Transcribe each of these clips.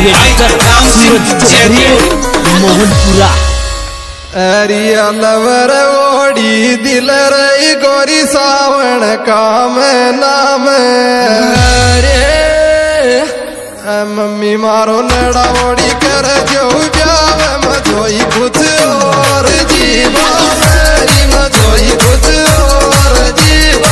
मेरा भाई राम सिंह जयपुर मोहनपुरा। अरिया लवर ओड़ी दिल रही गोरी सावण काम नाम रे मम्मी मारो नड़ा ओड़ी कर जो ब्याव मजोई कुछ और जीवा मेरी मजोई कुछ और जीवा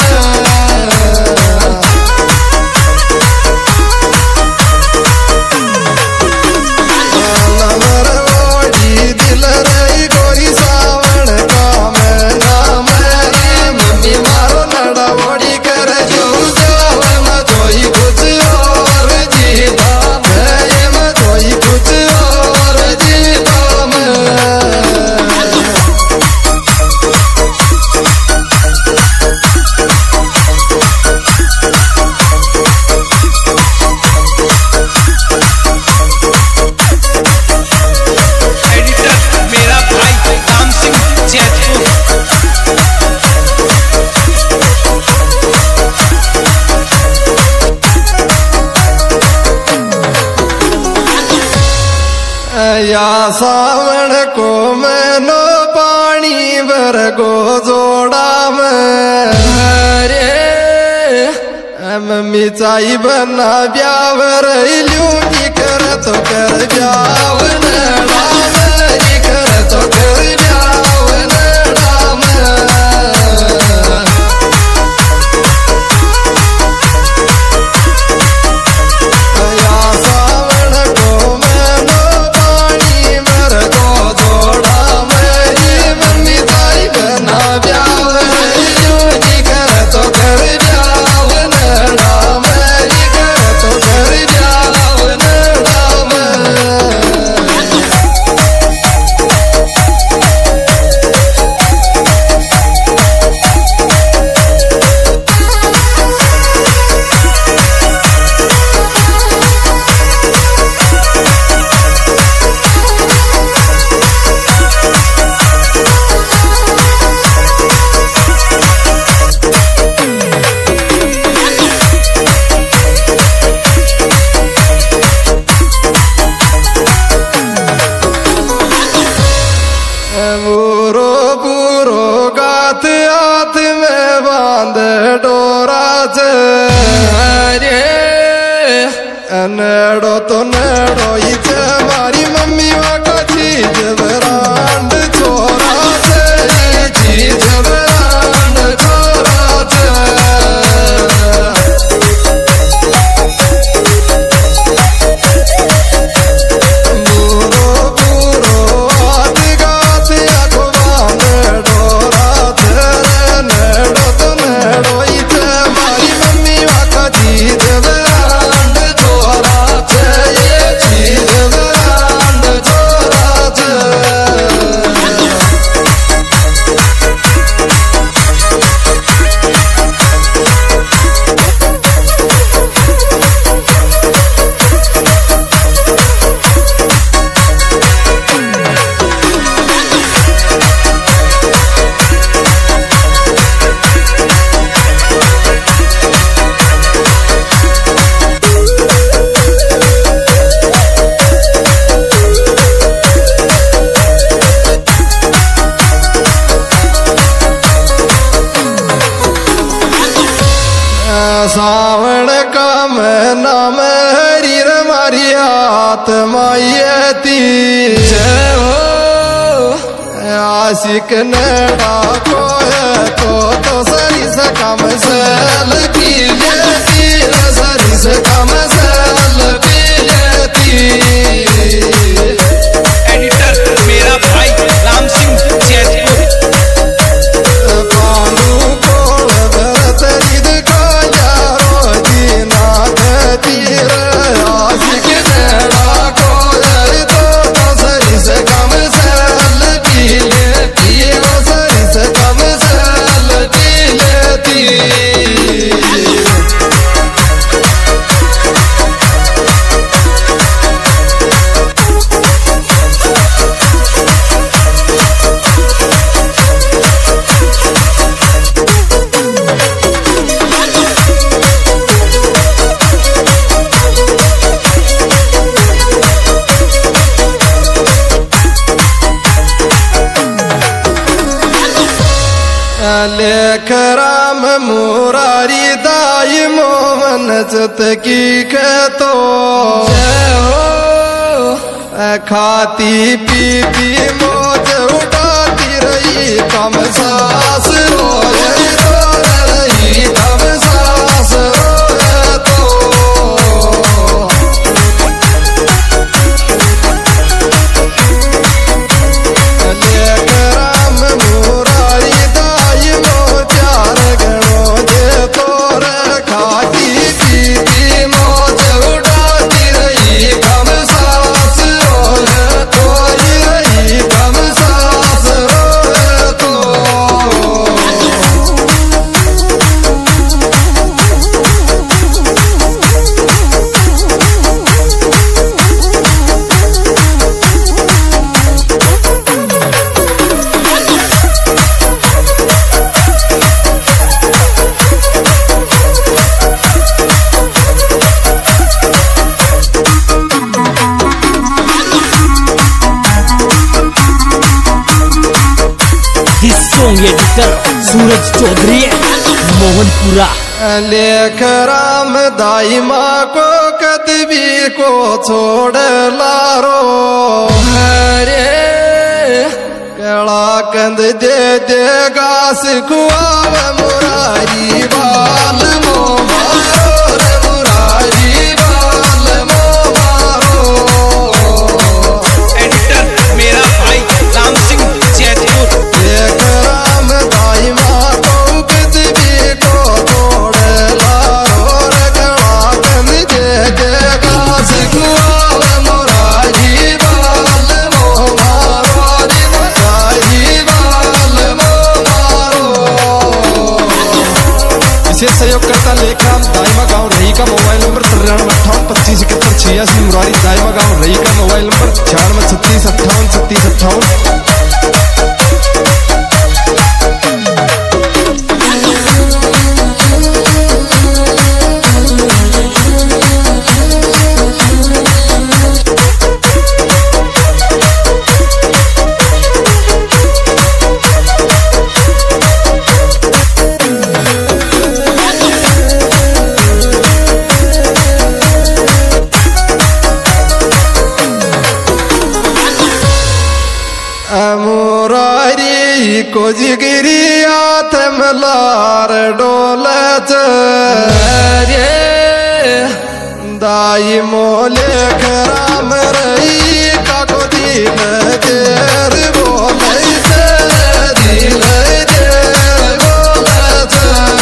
या सावण को मैनो पानी भरगो जोड़ा में रे मम्मी चाई बना ब्यावर लूंगी कर तो कर ब्याव कर तो कर ब्याव नेड़ो तो नेड़ो इसे हमारी मम्मी वाका चीज बरांड छोरा से चीज बरांड छोरा से बूरो बूरो आत गात अखबार डोरा तेरे नेड़ो तो नेड़ो इसे हमारी मम्मी वाका चीज सावण का महीना में हरी रमारी आत्मायती जय हो आशिक नेड़ा को है तो सरी से कम सल की लेती सरी से कम सल की लेती। एडिटर मेरा भाई राम सिंह जयपुर। कम से लेख राम मुरारी दाई मोहन चत की तो खाती पीती मौज उठाती रही कम सास रोए तो रही कम सास रोए तो लेख राम मुरारी दाई मो चार गणों जे तोर खाती पीती मौज उठाती रही कम सास रोए तो रही कम सास रोए तो एडिटर सूरज चौधरी मोहनपुरा। लेख राम दाई माँ को कदबी को छोड़ लारो हरे कड़ा कंद दे दे घास खुआव मुरारी बाल मो मारो रे मुरारी बाल मो मारो। एडिटर मेरा भाई राम सिंह जैतपुर। लेख राम दाई माँ को कदबी को छोड़ लारो रे कड़ा कंद दे दे घास खुआव मुरारी बाल मो मारो रे मुरारी बाल मो मारो। विशेष सहयोगकर्ता लेखराम दाइमा गांव रही का मोबाइल नंबर 93 मुरारी दाइमा गांव रही का मोबाइल नंबर 96 मुरारी को जिगरी आथ मलार डोलत दाई मोले राम रही का को दिल देर बोले दिल देर बोलत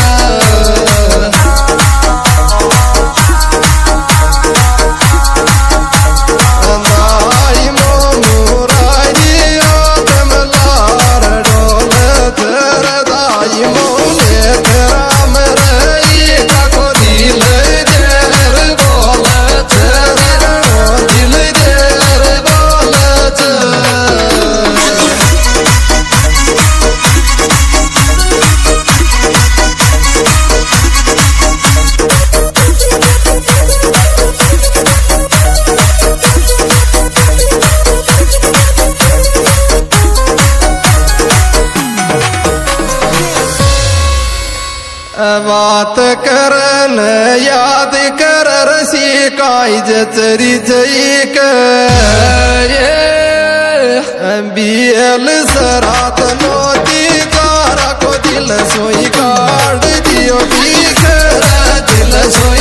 दाई मो मुरारी आत्मलार डोलत दाई मोले राम रही का को दिल देर बोलत दिल देर बोलत। बात करन याद कर रसी काज चरी जई बीएल सरात नोती तारा को दिल सोई काट दियो दिल सोई